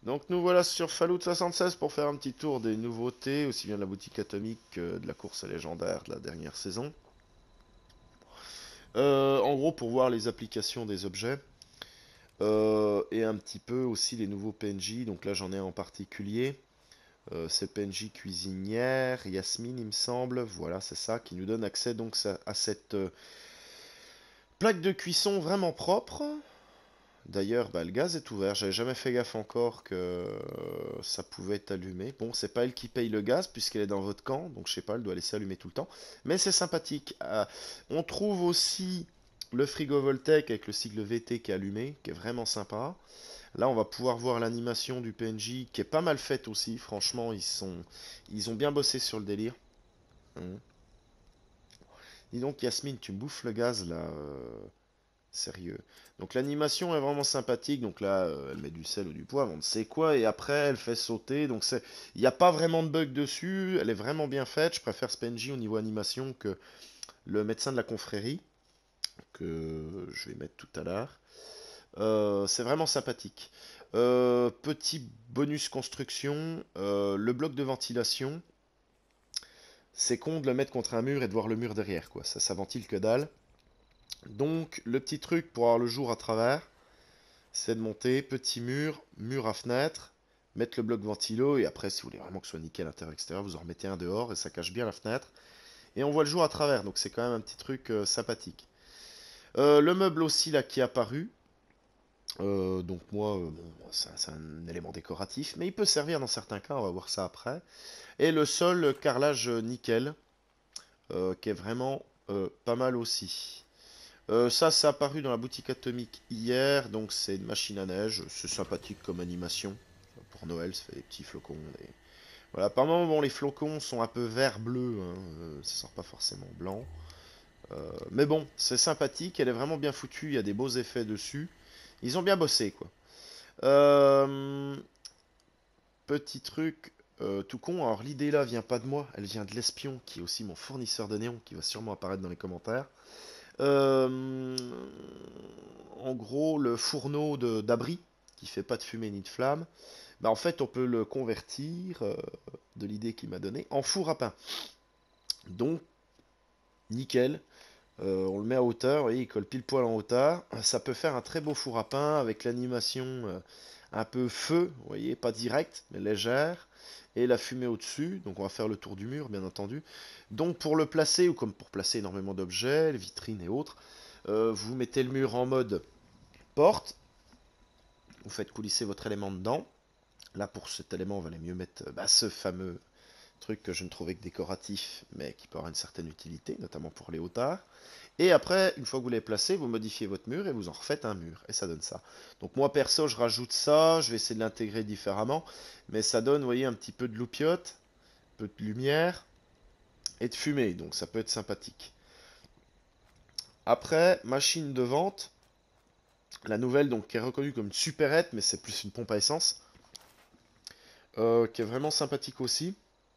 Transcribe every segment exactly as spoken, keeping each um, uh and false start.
Donc nous voilà sur Fallout soixante-seize pour faire un petit tour des nouveautés, aussi bien de la boutique atomique que de la course légendaire de la dernière saison. Euh, en gros pour voir les applications des objets. Euh, et un petit peu aussi les nouveaux P N J. Donc là j'en ai un en particulier. Euh, c'est P N J cuisinière, Yasmine il me semble. Voilà c'est ça qui nous donne accès donc à, à cette euh, plaque de cuisson vraiment propre. D'ailleurs, bah, le gaz est ouvert. J'avais jamais fait gaffe encore que euh, ça pouvait être allumé. Bon, c'est pas elle qui paye le gaz puisqu'elle est dans votre camp, donc je sais pas, elle doit laisser allumer tout le temps. Mais c'est sympathique. Euh, on trouve aussi le frigo Voltec avec le sigle V T qui est allumé, qui est vraiment sympa. Là, on va pouvoir voir l'animation du P N J qui est pas mal faite aussi. Franchement, ils sont, ils ont bien bossé sur le délire. Hum. Dis donc, Yasmine, tu me bouffes le gaz là. euh, Sérieux. Donc l'animation est vraiment sympathique. Donc là, euh, elle met du sel ou du poivre, on ne sait quoi. Et après, elle fait sauter. Donc c'est, il n'y a pas vraiment de bug dessus. Elle est vraiment bien faite. Je préfère Spengy au niveau animation que le médecin de la confrérie, que je vais mettre tout à l'heure. Euh, c'est vraiment sympathique. Euh, petit bonus construction. Euh, le bloc de ventilation. C'est con de le mettre contre un mur et de voir le mur derrière, quoi. Ça, ça ventile que dalle. Donc, le petit truc pour avoir le jour à travers, c'est de monter petit mur, mur à fenêtre, mettre le bloc ventilo, et après, si vous voulez vraiment que ce soit nickel intérieur-extérieur, vous en remettez un dehors et ça cache bien la fenêtre. Et on voit le jour à travers, donc c'est quand même un petit truc euh, sympathique. Euh, le meuble aussi là qui est apparu, euh, donc moi, euh, bon, c'est un, c'est un élément décoratif, mais il peut servir dans certains cas, on va voir ça après. Et le sol, euh, carrelage euh, nickel, euh, qui est vraiment euh, pas mal aussi. Euh, ça, c'est apparu dans la boutique atomique hier, donc c'est une machine à neige, c'est sympathique comme animation. Pour Noël, ça fait des petits flocons. Des... Voilà, par moment, bon, les flocons sont un peu vert-bleu, hein, euh, ça sort pas forcément blanc. Euh, mais bon, c'est sympathique, elle est vraiment bien foutue, il y a des beaux effets dessus. Ils ont bien bossé, quoi. Euh, Petit truc euh, tout con, alors l'idée là vient pas de moi, elle vient de l'espion, qui est aussi mon fournisseur de néon, qui va sûrement apparaître dans les commentaires. Euh, En gros, le fourneau de- d'abri, qui fait pas de fumée ni de flamme, bah en fait, on peut le convertir, euh, de l'idée qu'il m'a donnée, en four à pain. Donc, nickel. Euh, on le met à hauteur, vous voyez, il colle pile poil en hauteur. Ça peut faire un très beau four à pain avec l'animation euh, un peu feu, vous voyez, pas direct, mais légère. Et la fumée au-dessus, donc on va faire le tour du mur, bien entendu. Donc pour le placer, ou comme pour placer énormément d'objets, les vitrines et autres, euh, vous mettez le mur en mode porte, vous faites coulisser votre élément dedans. Là, pour cet élément, on va aller mieux mettre euh, bah, ce fameux truc que je ne trouvais que décoratif, mais qui peut avoir une certaine utilité, notamment pour les hauteurs. Et après, une fois que vous l'avez placé, vous modifiez votre mur et vous en refaites un mur. Et ça donne ça. Donc moi, perso, je rajoute ça. Je vais essayer de l'intégrer différemment. Mais ça donne, vous voyez, un petit peu de loupiote, un peu de lumière et de fumée. Donc ça peut être sympathique. Après, machine de vente. La nouvelle, donc, qui est reconnue comme une supérette, mais c'est plus une pompe à essence. Euh, qui est vraiment sympathique aussi.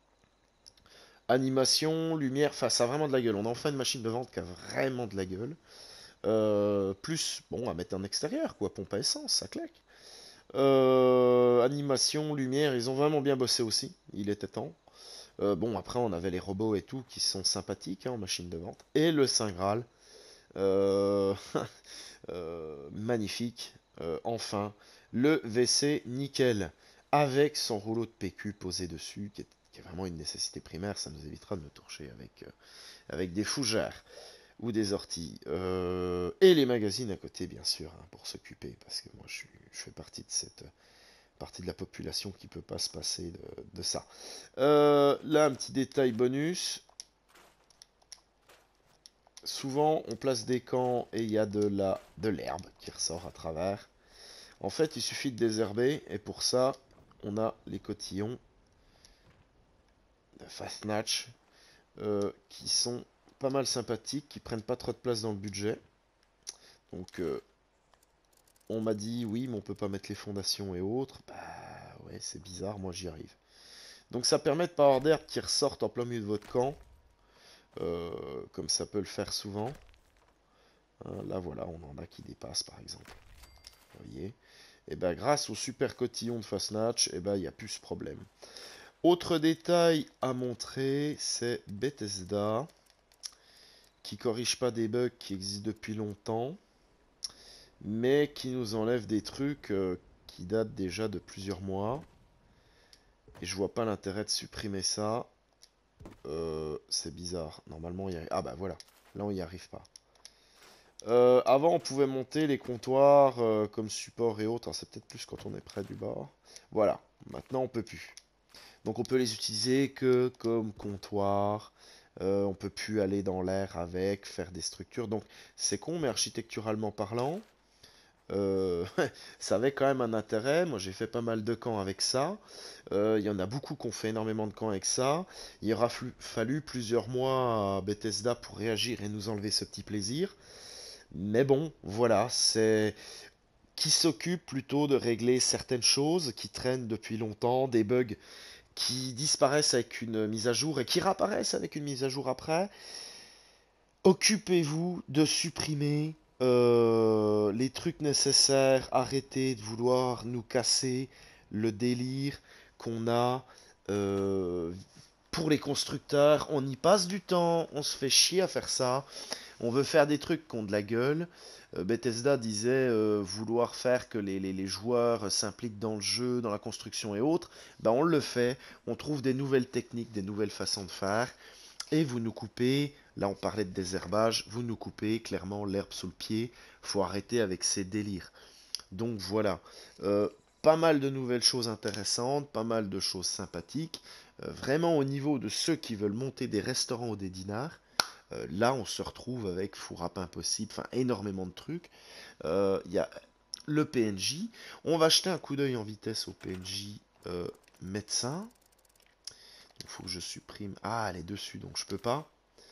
Animation, lumière, enfin ça a vraiment de la gueule. On a enfin une machine de vente qui a vraiment de la gueule. Euh, plus, bon, à mettre en extérieur, quoi, pompe à essence, ça claque. Euh, animation, lumière, ils ont vraiment bien bossé aussi, il était temps. Euh, bon, après on avait les robots et tout qui sont sympathiques hein, en machine de vente. Et le Saint Graal, euh, euh, magnifique, euh, enfin, le V C nickel, avec son rouleau de P Q posé dessus, qui est, qui est vraiment une nécessité primaire, ça nous évitera de nous torcher avec, euh, avec des fougères ou des orties. Euh, et les magazines à côté, bien sûr, hein, pour s'occuper, parce que moi je, suis, je fais partie de cette partie de la population qui peut pas se passer de, de ça. Euh, là, un petit détail bonus. Souvent, on place des camps et il y a de la de l'herbe qui ressort à travers. En fait, il suffit de désherber et pour ça, on a les cotillons de Fastnatch euh, qui sont pas mal sympathiques, qui prennent pas trop de place dans le budget. Donc, euh, on m'a dit oui, mais on peut pas mettre les fondations et autres. Bah ouais, c'est bizarre, moi j'y arrive. Donc ça permet de pas avoir d'herbe qui ressortent en plein milieu de votre camp, euh, comme ça peut le faire souvent. Hein, là voilà, on en a qui dépassent par exemple. Vous voyez. Et ben grâce au super cotillon de Fastnatch, et ben il n'y a plus ce problème. Autre détail à montrer, c'est Bethesda, qui corrige pas des bugs qui existent depuis longtemps, mais qui nous enlève des trucs euh, qui datent déjà de plusieurs mois. Et je vois pas l'intérêt de supprimer ça. Euh, c'est bizarre. Normalement, il y a... Ah bah voilà. Là, on n'y arrive pas. Euh, avant, on pouvait monter les comptoirs euh, comme support et autres. Alors, c'est peut-être plus quand on est près du bord. Voilà. Maintenant, on peut plus. Donc, on peut les utiliser que comme comptoir. Euh, on peut plus aller dans l'air avec, faire des structures. Donc, c'est con, mais architecturalement parlant, euh, ça avait quand même un intérêt. Moi, j'ai fait pas mal de camps avec ça. Euh, Il y en a beaucoup qui ont fait énormément de camps avec ça. Il aura fallu plusieurs mois à Bethesda pour réagir et nous enlever ce petit plaisir. Mais bon, voilà, c'est qui s'occupe plutôt de régler certaines choses qui traînent depuis longtemps, des bugs qui disparaissent avec une mise à jour et qui réapparaissent avec une mise à jour après. Occupez-vous de supprimer euh, les trucs nécessaires, arrêtez de vouloir nous casser le délire qu'on a euh, pour les constructeurs. On y passe du temps, on se fait chier à faire ça. On veut faire des trucs qui ont de la gueule. Euh, Bethesda disait euh, vouloir faire que les, les- les joueurs s'impliquent dans le jeu, dans la construction et autres. Ben on le fait. On trouve des nouvelles techniques, des nouvelles façons de faire. Et vous nous coupez, là on parlait de désherbage, vous nous coupez clairement l'herbe sous le pied. Faut arrêter avec ces délires. Donc voilà. Euh, pas mal de nouvelles choses intéressantes, pas mal de choses sympathiques. Euh, vraiment au niveau de ceux qui veulent monter des restaurants ou des dinars. Euh, là, on se retrouve avec four à pain possible, enfin énormément de trucs. Euh, Il y a le P N J. On va jeter un coup d'œil en vitesse au P N J euh, médecin. Il faut que je supprime. Ah, elle est dessus, donc je peux pas.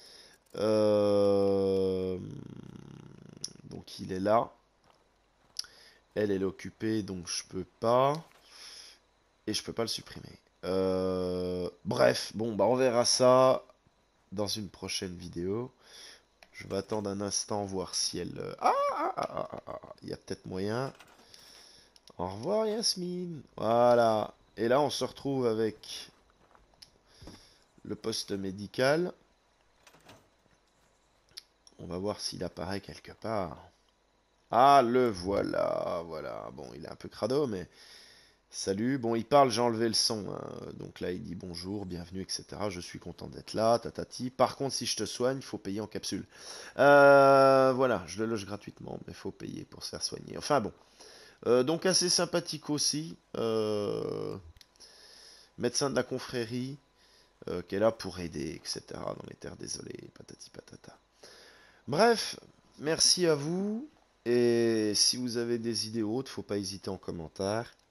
Euh, Donc il est là. Elle, elle est occupée, donc je peux pas. Et je peux pas le supprimer. Euh, Bref, bon, bah on verra ça dans une prochaine vidéo. Je vais attendre un instant, voir si elle... euh, Ah, ah, ah, ah, ah, ah, il y a peut-être moyen. Au revoir, Yasmine. Voilà. Et là, on se retrouve avec le poste médical. On va voir s'il apparaît quelque part. Ah, le voilà. Voilà. Bon, il est un peu crado, mais... Salut. Bon, il parle, j'ai enlevé le son, hein. Donc là, il dit bonjour, bienvenue, et cetera. Je suis content d'être là, tatati. Par contre, si je te soigne, il faut payer en capsule. Euh, voilà, je le loge gratuitement, mais il faut payer pour se faire soigner. Enfin bon. Euh, donc assez sympathique aussi. Euh, médecin de la confrérie, euh, qui est là pour aider, et cetera. Dans les terres désolées, patati patata. Bref, merci à vous. Et si vous avez des idées autres, faut pas hésiter en commentaire.